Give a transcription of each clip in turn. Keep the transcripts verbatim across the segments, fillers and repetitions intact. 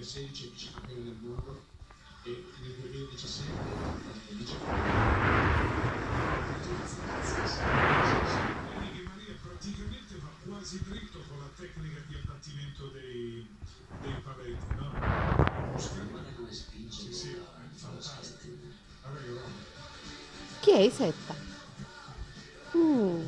duemilasedici vince campione del mondo e nel duemiladiciassette vince Vedi che Maria praticamente va quasi dritto con la tecnica di abbattimento dei, dei paletti, no? guarda come spinge. Sì, sì, è fantastico. Guarda che roba. Chi è Isetta? Uh.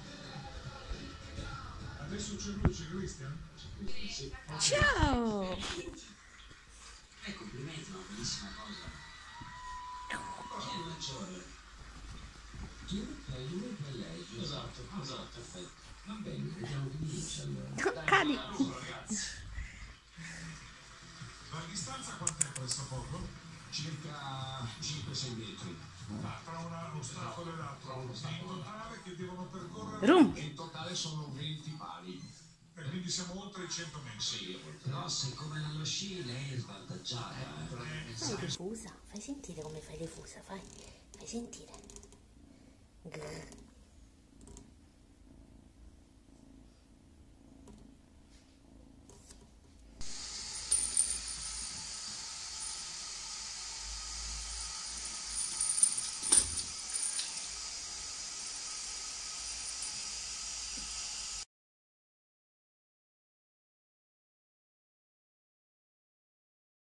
Adesso c'è luce, Christian? Sì. Ciao! Eh, complimenti, una bellissima cosa. Chi è il maggiore? Tu e lui e lei. Esatto, esatto, perfetto. Va bene, vediamo chi vince allora. Cadi! La distanza quant'è presso poco? Circa cinque sei metri. Ah, tra una- un ostacolo e l'altro. In totale che devono percorrere? Rum! In totale sono venti pali. E quindi siamo oltre i cento metri. Sì, però siccome nello sci lei è svantaggiata. Eh. Fai le fusa, fai sentire come fai le fusa, fai, fai sentire. Grrr.